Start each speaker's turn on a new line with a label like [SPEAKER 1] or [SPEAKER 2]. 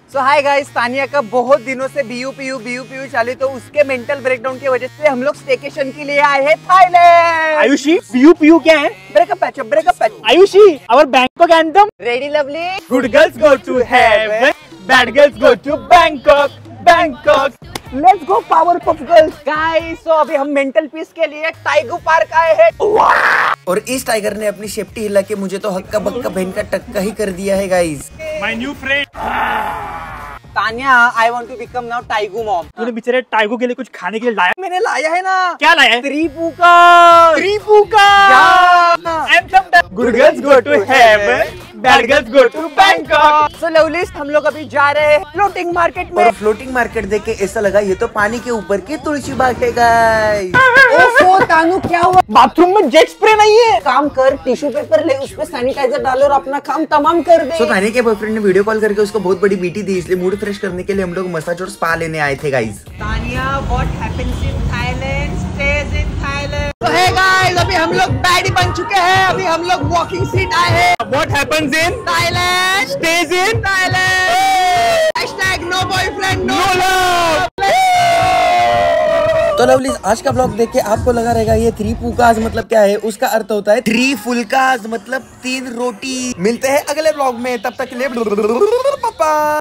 [SPEAKER 1] सो hi guys, Tania का बहुत दिनों से बीयू पीयू चालू, तो उसके मेंटल ब्रेकडाउन की वजह से हम लोग स्टेकेशन के लिए आए हैं थाईलैंड।
[SPEAKER 2] आयुषी, बीयू क्या है?
[SPEAKER 1] Breakup patch.
[SPEAKER 2] Ayushi, our Bangkok anthem.
[SPEAKER 1] Ready lovely.
[SPEAKER 2] Good girls go to heaven, bad girls go to Bangkok.
[SPEAKER 1] Let's go Powerpuff girls. Guys, so अभी हम मेंटल पीस के लिए टाइगर पार्क आए हैं।
[SPEAKER 3] और इस टाइगर ने अपनी शेप्टी हिला के मुझे तो हक्का बक्का बहन का टक्का ही कर दिया है guys.
[SPEAKER 2] My new friend
[SPEAKER 1] Tania, I want to become now Tiggo mom.
[SPEAKER 2] तूने बेचारे टाइगो के लिए कुछ खाने के लिए लाया?
[SPEAKER 1] मैंने लाया है ना।
[SPEAKER 2] क्या लाया है?
[SPEAKER 1] त्रिपुका।
[SPEAKER 2] Good girls go to heaven, bad girls go to Bangkok.
[SPEAKER 1] So lovelies, हम लोग अभी जा रहे हैं फ्लोटिंग मार्केट में।
[SPEAKER 3] और फ्लोटिंग मार्केट देख के ऐसा लगा ये तो पानी के ऊपर की तुलसी बाग है गाइस।
[SPEAKER 1] ओफो तानू, क्या हुआ?
[SPEAKER 2] बाथरूम में जेट स्प्रे नहीं है?
[SPEAKER 1] काम कर, टिश्यू पेपर ले, उसमें सैनिटाइजर डालो और अपना काम तमाम कर दे।
[SPEAKER 3] तो तानिया के बॉयफ्रेंड ने वीडियो कॉल करके उसको बहुत बड़ी बीटी दी, इसलिए मूड फ्रेश करने के लिए हम लोग मसाज और स्पा लेने आए थे guys.
[SPEAKER 1] Tania, what happens in Thailand stays in Thailand. तो हे गाइस, अभी हम लोग बैडी बन चुके हैं। अभी हम लोग वॉकिंग सीट आए हैं।
[SPEAKER 2] What happens in
[SPEAKER 1] Thailand
[SPEAKER 2] stays in
[SPEAKER 1] Thailand. #No boyfriend no love.
[SPEAKER 3] तो लवलीज, आज का ब्लॉग देख के आपको लगा रहेगा ये 3 फुलकाज मतलब क्या है। उसका अर्थ होता है 3 फुलकाज मतलब 3 रोटी। मिलते हैं अगले ब्लॉग में, तब तक के लिए